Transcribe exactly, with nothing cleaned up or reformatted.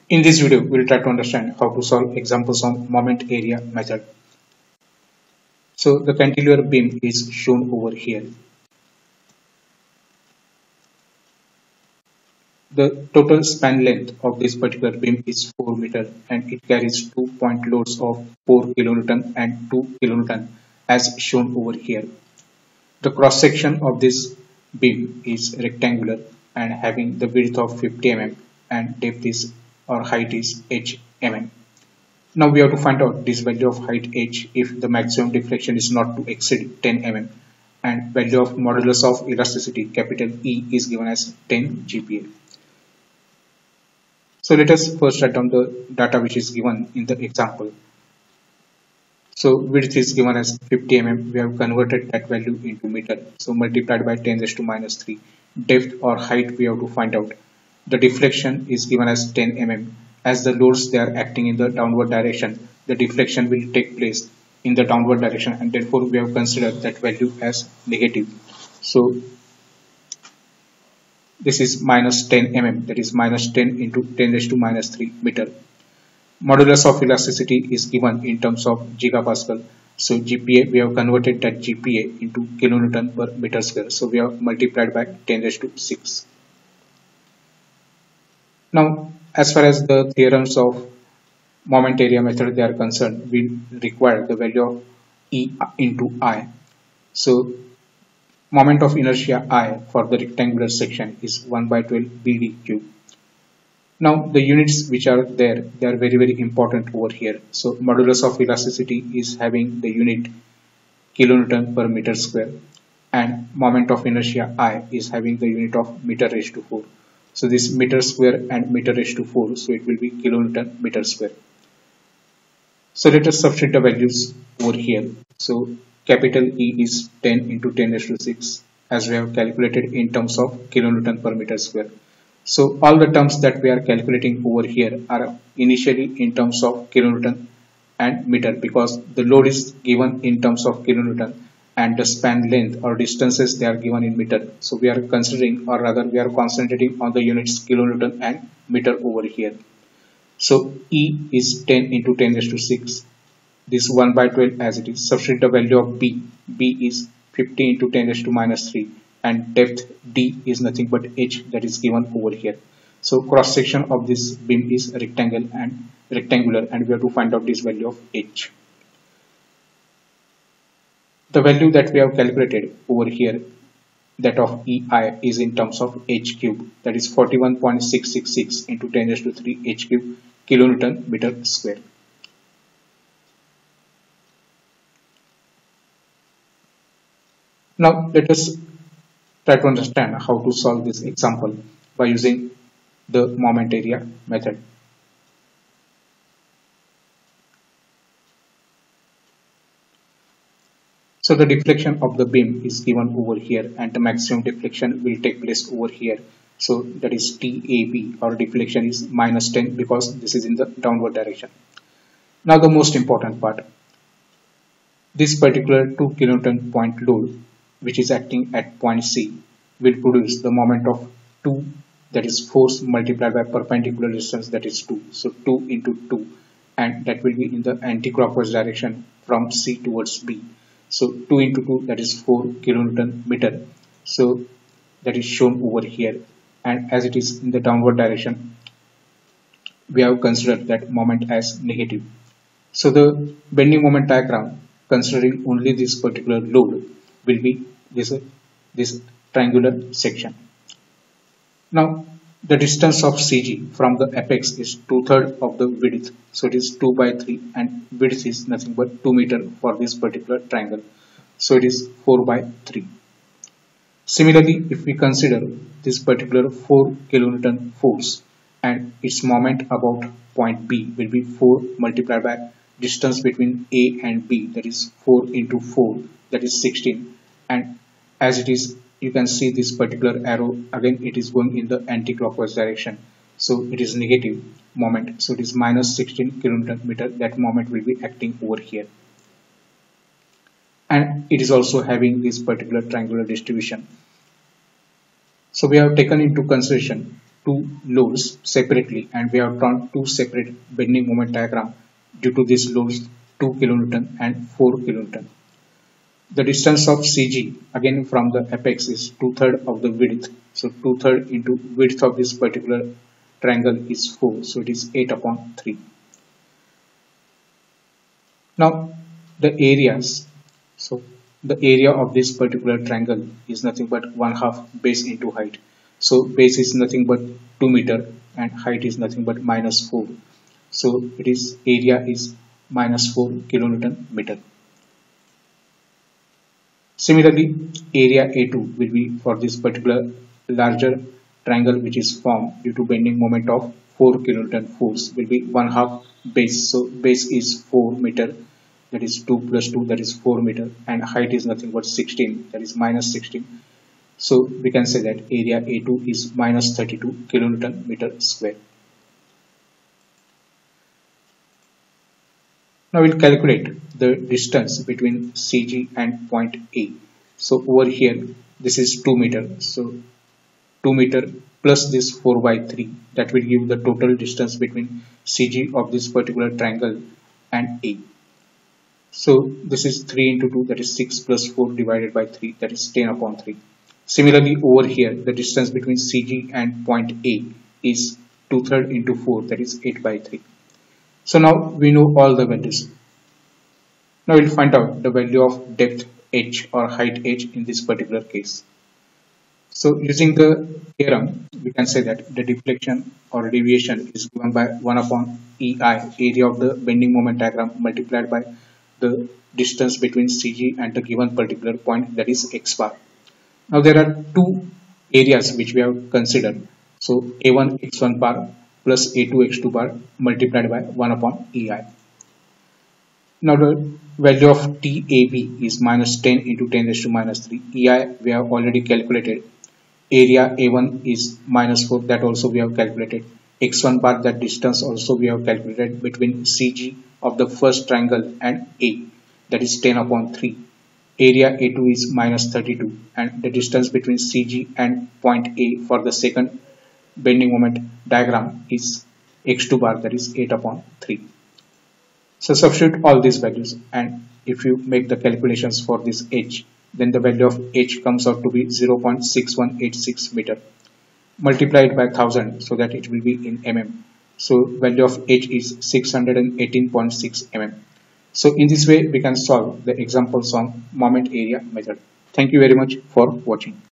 In this video, we'll try to understand how to solve examples on moment area method. So the cantilever beam is shown over here. The total span length of this particular beam is four meter and it carries two point loads of four kilonewton and two kilonewton as shown over here. The cross section of this beam is rectangular and having the width of fifty millimeters and depth is or height is h mm. Now we have to find out this value of height h if the maximum deflection is not to exceed ten millimeters and value of modulus of elasticity capital E is given as ten G P A. So let us first write down the data which is given in the example. So width is given as fifty millimeters. We have converted that value into meter. So multiplied by ten raised to minus three. Depth or height we have to find out. The deflection is given as ten millimeters. As the loads they are acting in the downward direction, the deflection will take place in the downward direction and therefore we have considered that value as negative. So this is minus ten millimeters, that is minus ten into ten raised to minus three meter. Modulus of elasticity is given in terms of gigapascal. So G P A, we have converted that G P A into kilonewton per meter square. So we have multiplied by ten raised to six. Now, as far as the theorems of moment area method they are concerned, we require the value of E into I. So moment of inertia I for the rectangular section is one by twelve B D cube. Now the units which are there, they are very very important over here. So modulus of elasticity is having the unit kilonewton per meter square and moment of inertia I is having the unit of meter raised to four. So this meter square and meter raised to four, so it will be kilonewton meter square. So let us substitute the values over here. So capital E is ten into ten raised to six as we have calculated in terms of kilonewton per meter square. So all the terms that we are calculating over here are initially in terms of kilonewton and meter because the load is given in terms of kilonewton and the span length or distances they are given in meter. So we are considering or rather we are concentrating on the units kilonewton and meter over here. So E is ten into ten raised to six. This one by twelve as it is. Substitute the value of B. B is fifty into ten raised to minus three and depth D is nothing but H that is given over here. So cross section of this beam is rectangle and rectangular and we have to find out this value of H. The value that we have calculated over here, that of E I, is in terms of H cube, that is forty-one point six six six into ten raised to three H cube kilonewton meter square. Now let us try to understand how to solve this example by using the moment area method. So the deflection of the beam is given over here and the maximum deflection will take place over here. So that is T A B, or deflection is minus ten because this is in the downward direction. Now the most important part. This particular two kilonewton point load which is acting at point C will produce the moment of two, that is force multiplied by perpendicular distance, that is two. So two into two and that will be in the anti-clockwise direction from C towards B. So two into two, that is four kilonewton meter. So that is shown over here and as it is in the downward direction we have considered that moment as negative. So the bending moment diagram considering only this particular load will be this, this triangular section. Now the distance of C G from the apex is two thirds of the width. So it is two by three and width is nothing but two meter for this particular triangle. So it is four by three. Similarly, if we consider this particular four kilonewton force and its moment about point B will be four multiplied by distance between A and B, that is four into four, that is sixteen, and as it is you can see this particular arrow again it is going in the anti-clockwise direction, so it is negative moment, so it is minus sixteen kilonewton meter. That moment will be acting over here and it is also having this particular triangular distribution. So we have taken into consideration two loads separately and we have drawn two separate bending moment diagram due to these loads two kilonewton and four kilonewton. The distance of C G again from the apex is two thirds of the width. So two thirds into width of this particular triangle is four. So it is eight upon three. Now the areas. So the area of this particular triangle is nothing but one half base into height. So base is nothing but two meter and height is nothing but minus four. So it is area is minus four kilonewton meter. Similarly, area A two will be for this particular larger triangle which is formed due to bending moment of four kilonewton force will be one half base. So base is four meter, that is two plus two, that is four meter, and height is nothing but sixteen, that is minus sixteen. So we can say that area A two is minus thirty-two kilonewton meter square. Now we'll calculate the distance between C G and point A. So over here this is two meter. So two meter plus this four by three, that will give the total distance between C G of this particular triangle and A. So this is three into two, that is six plus four divided by three, that is ten upon three. Similarly over here the distance between C G and point A is two thirds into four, that is eight by three. So now we know all the values. Now we'll find out the value of depth h or height h in this particular case. So using the theorem we can say that the deflection or deviation is given by one upon E I, area of the bending moment diagram, multiplied by the distance between C G and the given particular point, that is x bar. Now there are two areas which we have considered. So A one x one bar plus A two x two bar multiplied by one upon E I. Now the value of T A B is minus ten into ten raised to minus three. E I we have already calculated. Area A one is minus four, that also we have calculated. X one bar, that distance also we have calculated between C G of the first triangle and A, that is ten upon three. Area A two is minus thirty-two and the distance between C G and point A for the second bending moment diagram is x two bar, that is eight upon three. So substitute all these values and if you make the calculations for this h, then the value of h comes out to be zero point six one eight six meter multiplied by one thousand, so that it will be in mm. So value of h is six hundred eighteen point six millimeters. So in this way we can solve the examples on moment area method. Thank you very much for watching.